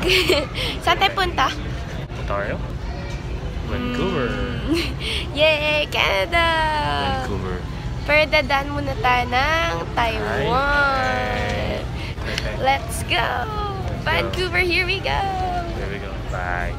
Saan tayo punta? Ontario? Vancouver. Yay! Canada! Vancouver. Pero dadaan muna tayo ng Taiwan. Let's go! Vancouver, here we go! Here we go. Bye.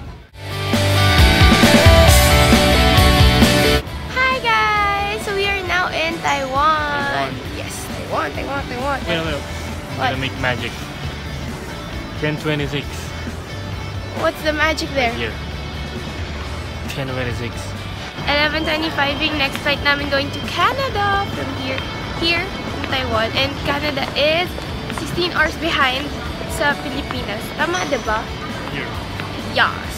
Hi guys! So we are now in Taiwan. Yes, Taiwan. Wait. I'm gonna make magic. 10:26. What's the magic there? Here. 10:26. 11:25 next flight namin going to Canada from here in Taiwan. And Canada is 16 hours behind sa Pilipinas. Tama, diba? Here. Yes.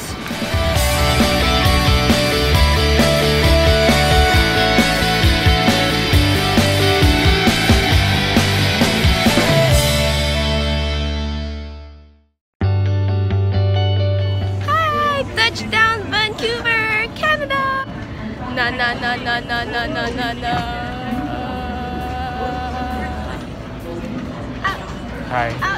Hi! Touchdown, Vancouver, Canada! Na. Hi. Out.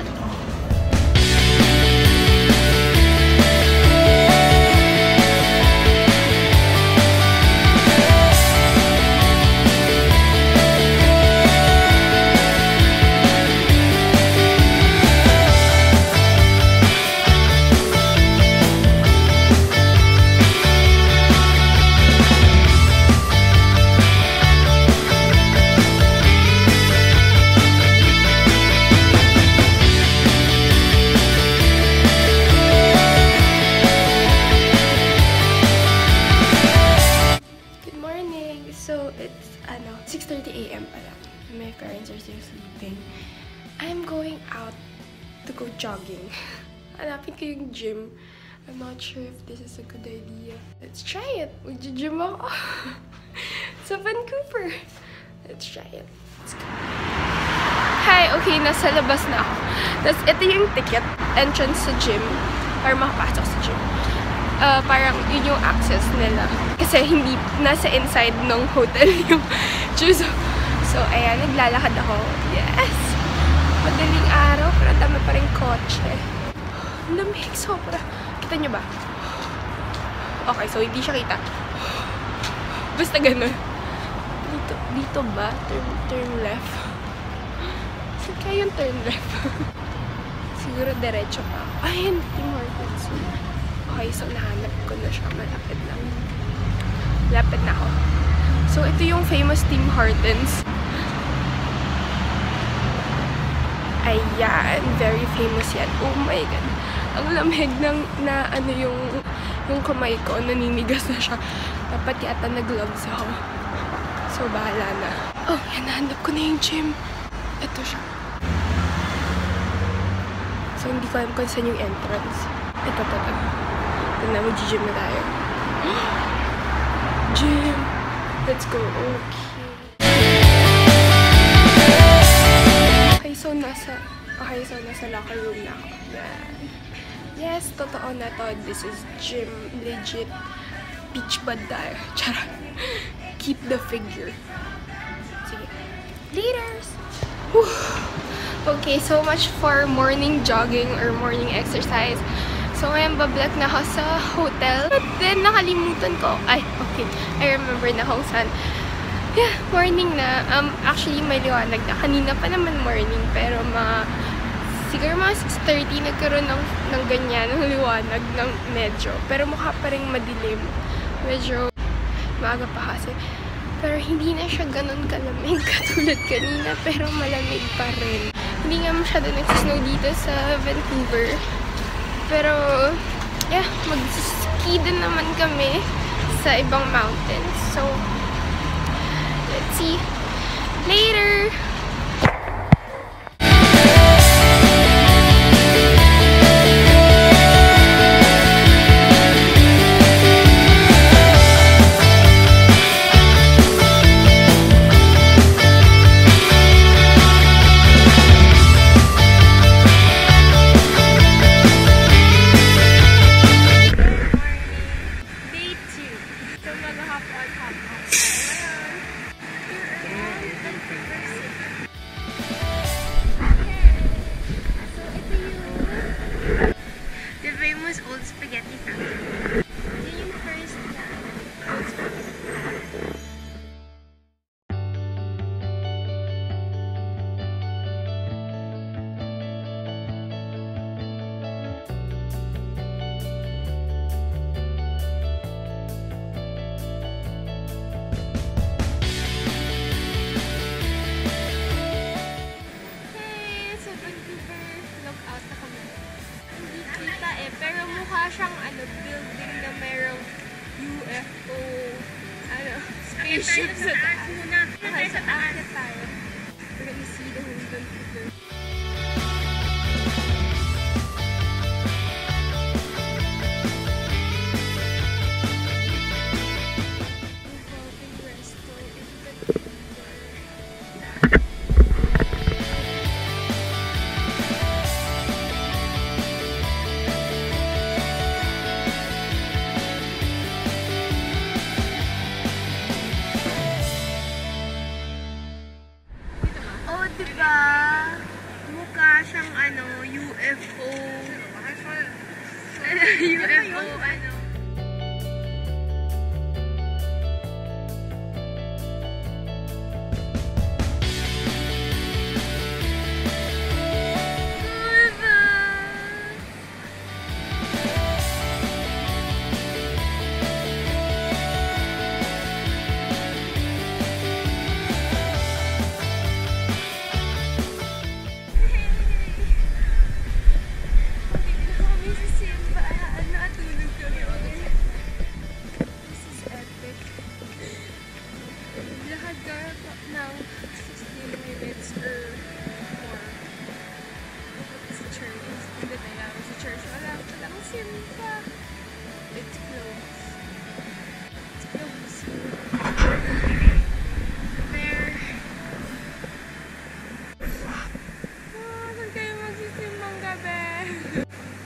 So it's 6:30 AM pala. My parents are still sleeping. I'm going out to go jogging. Hanapin ko yung gym. I'm not sure if this is a good idea. Let's try it. Mag-gym ako sa Vancouver. Let's try it. Let's go. Hi! Okay, nasa labas na ako. Tapos ito yung ticket. Entrance sa gym. Para makapasok sa gym. Parang yun yung access nila. Kasi hindi nasa inside ng hotel yung choose. So, ayan, naglalakad ako. Yes! Madaling araw, pero dami pa rin kotse. Lamig, sobra. Kita nyo ba? Okay, so hindi siya kita. Basta ganun. Dito ba? Turn left. Saan kaya yung turn left? Siguro diretso pa. Ayun, Tim Hortons. Okay, so nahanap ko na siya. Malapit lang. Lapit na ako. So, ito yung famous Tim Hortons. Ayan. Very famous yan. Oh my God. Ang lamig ng yung kamay ko. Naninigas na siya. Dapat yata nag-gloves ako. So, bahala na. Oh, yan. Nahanap ko na yung gym. Ito siya. So, hindi ko alam kung saan yung entrance. Ito. Ito na, mag-gym na tayo. Gym! Let's go. Okay, so nasa locker room na ako. Yan. Yes, totoo na to. This is gym. Legit. Beach bud tayo. Charot. Keep the figure. Sige. Laters! Whew. Okay, so much for morning jogging or morning exercise. So, ngayon bablak na ako sa hotel. But then, nakalimutan ko. Ay, okay. I remember na kung saan. Yeah, morning na. Actually, may liwanag na. Kanina pa naman morning. Pero siguro mga 6:30 nagkaroon ng ganyan, ng liwanag, ng medyo. Pero mukha pa rin madilim. Medyo maaga pa kasi. Pero hindi na siya ganun kalamig katulad kanina. Pero malamig pa rin. Hindi nga masyado nagsisnow dito sa Vancouver. Pero, yeah, mag-ski din naman kami sa ibang mountains. So, let's see. Later! eh, pero mukha siyang building na merong UFO, spaceship sa taas. Okay, sa akin tayo. We're gonna see the Golden Figure. Diba? Mukha siyang UFO. UFO, now 16 minutes or more. Sa church. Hindi na lang sa church. Walang simba. It's closed. It's closed. There. Saan kayo magsisimbang gabi?